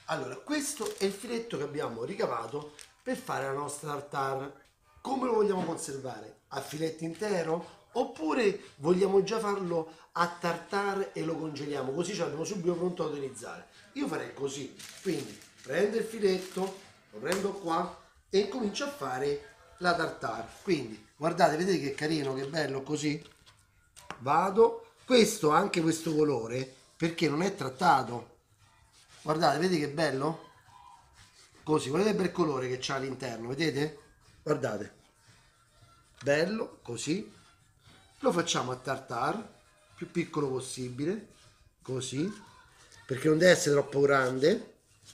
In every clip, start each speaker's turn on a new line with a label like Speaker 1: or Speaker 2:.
Speaker 1: Allora, questo è il filetto che abbiamo ricavato per fare la nostra tartare. Come lo vogliamo conservare? A filetto intero? Oppure vogliamo già farlo a tartare e lo congeliamo? Così ce l'abbiamo subito pronto da utilizzare. Io farei così. Quindi prendo il filetto, lo prendo qua e comincio a fare la tartare. Quindi guardate, vedete che carino, che bello così? Vado. Questo ha anche questo colore perché non è trattato. Guardate, vedi che bello? Così, guardate il bel colore che c'ha all'interno, vedete? Guardate, bello, così. Lo facciamo a tartare, più piccolo possibile, così, perché non deve essere troppo grande.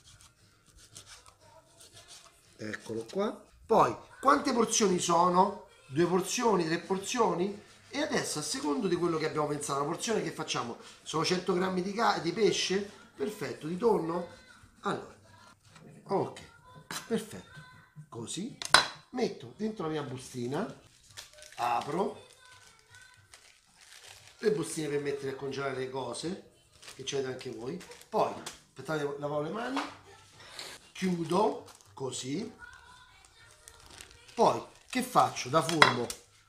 Speaker 1: Eccolo qua. Poi, quante porzioni sono? 2 porzioni, 3 porzioni? E adesso, a secondo di quello che abbiamo pensato, la porzione che facciamo, sono 100 grammi di pesce? Perfetto, di tonno? Allora, ok, perfetto. Così, metto dentro la mia bustina, apro le bustine per mettere a congelare le cose, che c'avete anche voi. Poi, aspettate, lavo le mani, chiudo, così. Poi, che faccio? Da furbo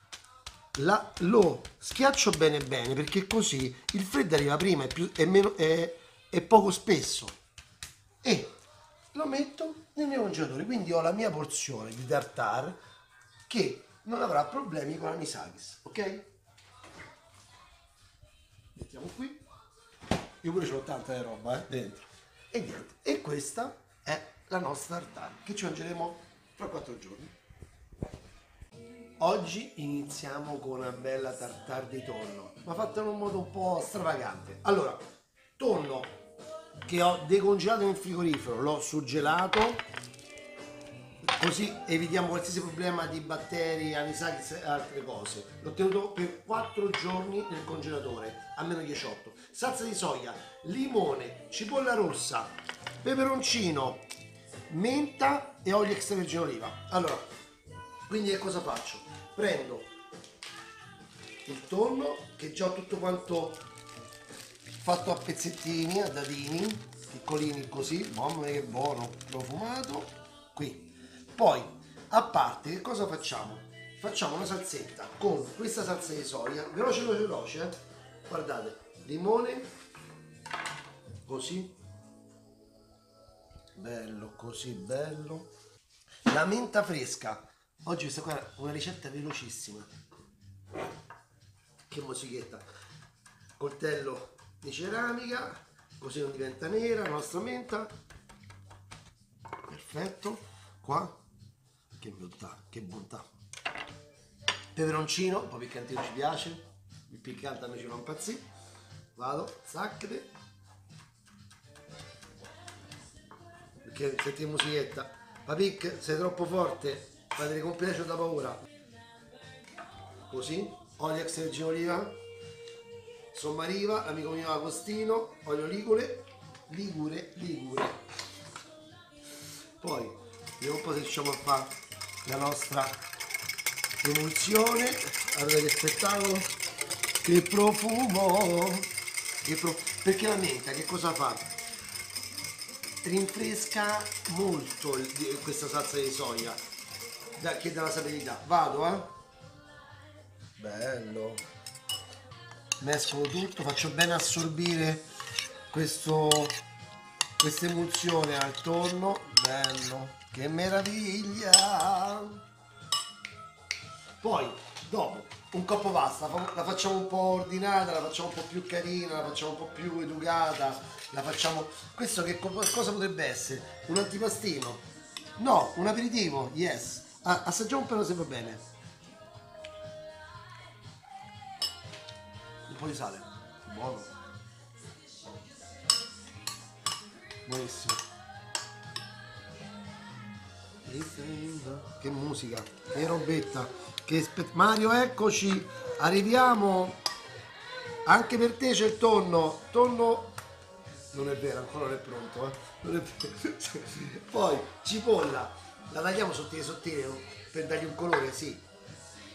Speaker 1: lo schiaccio bene bene, perché così il freddo arriva prima è poco spesso, e lo metto nel mio congelatore, quindi ho la mia porzione di tartare che non avrà problemi con l'anisakis, ok? Mettiamo qui, io pure c'ho tanta di roba dentro, e niente, e questa è la nostra tartare che ci mangeremo fra 4 giorni. Oggi iniziamo con una bella tartare di tonno, ma fatta in un modo un po' stravagante. Allora, tonno che ho decongelato nel frigorifero, l'ho surgelato, così evitiamo qualsiasi problema di batteri, anisakis e altre cose. L'ho tenuto per 4 giorni nel congelatore, a meno 18. Salsa di soia, limone, cipolla rossa, peperoncino, menta e olio extravergine oliva. Allora, quindi che cosa faccio? Prendo il tonno che già ho tutto quanto fatto a pezzettini, a dadini, piccolini così, mamma mia che buono, profumato, qui. Poi, a parte, che cosa facciamo? Facciamo una salsetta con questa salsa di soia, veloce veloce veloce, guardate, limone, così, bello, così, bello, la menta fresca. Oggi questa qua è una ricetta velocissima. Che musichetta. Coltello di ceramica, così non diventa nera la nostra menta. Perfetto. Qua. Che bontà, che bontà. Peperoncino, un po' piccantino ci piace. Il piccante a me ci fa impazzire. Vado, zaccate. Perché senti che musichetta. Papic, sei troppo forte. Fate le compilation da paura. Così, olio extravergine oliva, sommariva, l'amico mio Agostino, olio ligure. Poi vediamo un po' se riusciamo a fare la nostra emulsione. Guardate che spettacolo, che profumo, perché la menta che cosa fa? Rinfresca molto questa salsa di soia, che dà la sapidità. Vado, bello, mescolo tutto, faccio bene assorbire questa emulsione al tonno, bello, che meraviglia. Poi dopo un coppo pasta la facciamo un po' ordinata, la facciamo un po' più carina, la facciamo un po' più educata, la facciamo, questo che cosa potrebbe essere? Un antipastino? No, un aperitivo, yes. Assaggiamo un po' se va bene. Un po' di sale, buono, buonissimo. Che musica, che robetta, Mario, eccoci, arriviamo, anche per te c'è il tonno, non è vero, ancora non è pronto, non è vero. Poi cipolla, la tagliamo sottile sottile per dargli un colore, sì.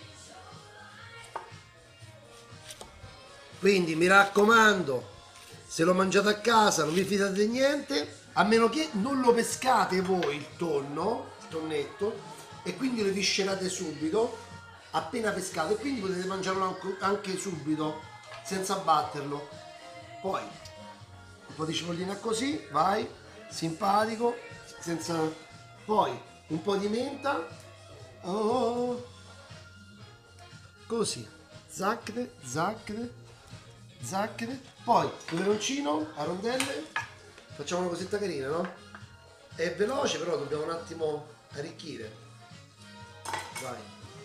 Speaker 1: Quindi mi raccomando, Se lo mangiate a casa non vi fidate di niente, a meno che non lo pescate voi il tonno, il tonnetto, e quindi lo viscerate subito, appena pescato, e quindi potete mangiarlo anche subito, senza batterlo. Poi un po' di cipollina così, vai, simpatico, senza... Poi un po' di menta, oh, così, zacchete, zacchete, zacchete, poi peperoncino a rondelle, facciamo una cosetta carina, no? È veloce, però dobbiamo un attimo arricchire. Vai.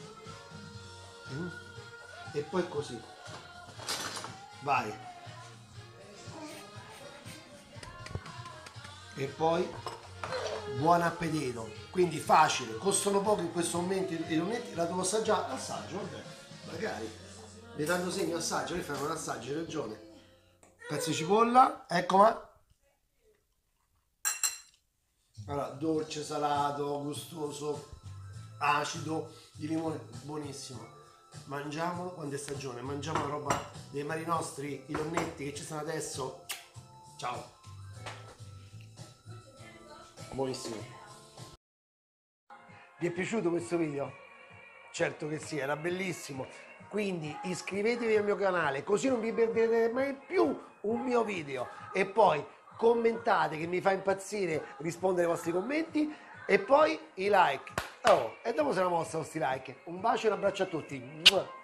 Speaker 1: E poi così. Vai. E poi buon appetito. Quindi facile, costano poco in questo momento i lunetti, la devo assaggiare, assaggio, vabbè, magari. Mi danno segno assaggio, noi fanno un assaggio, hai ragione. Pezzo di cipolla, ecco ma. Allora, dolce, salato, gustoso, acido, di limone, buonissimo. Mangiamolo quando è stagione, mangiamo la roba dei mari nostri, i nonnetti che ci stanno adesso. Ciao. Buonissimo. Vi è piaciuto questo video? Certo che sì, era bellissimo. Quindi iscrivetevi al mio canale, così non vi perderete mai più un mio video. E poi commentate, che mi fa impazzire rispondere ai vostri commenti. E poi i like. Oh, e dopo se la mostra questi like. Un bacio e un abbraccio a tutti.